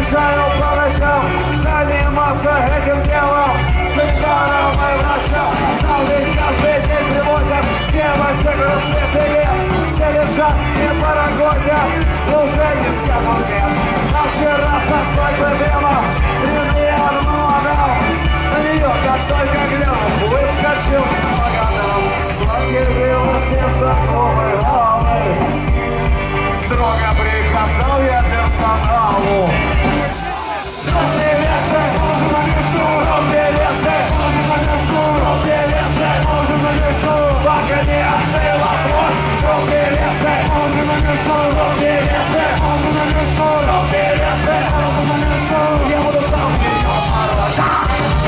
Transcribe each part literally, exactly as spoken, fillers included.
мешаю по ночам заниматься этим делом. Санитаром и врачам нам ведь каждый день привозят девочек в расцвете. Все лежат и парагозят, уже не скажут нет. А вчера со свадьбы прямо Риниан молодал. На нее, как только глянул, выскочил по годам. Платье было вместо новой головы. Строго приказал я персоналу. Роб невесты, роб невесты, роб невесты, пока не остыла кровь. Роб невесты, роб невесты, роб невесты, я буду сам ее порвать.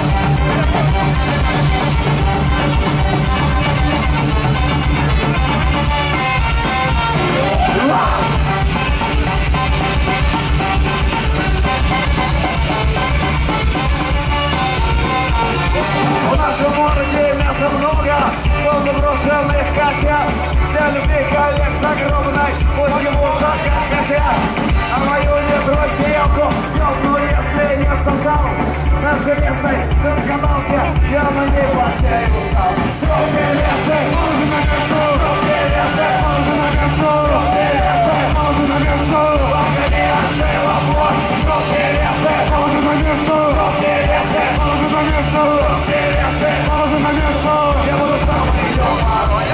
В нашем городе мяса много, полно брошенных котят. Для любви коллег с огромной, пусть ему так как хотят. А мою недрузевку, ёбну, если не сосал. На железной дорогобалке я на ней потею устал. Труп невесты, труп невесты, труп невесты, пока не остыла плоть. Труп невесты, труп невесты, труп невесты, положи на место. Я буду сам ее порой.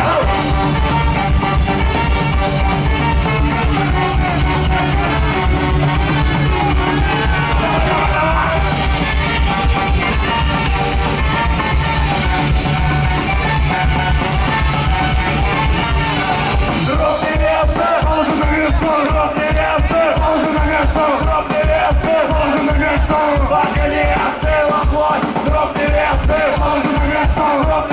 Труп невесты, положи на место. Труп невесты, положи на место. Труп невесты, положи на место. Пока не остыла плоть. Труп невесты, положи на место. Труп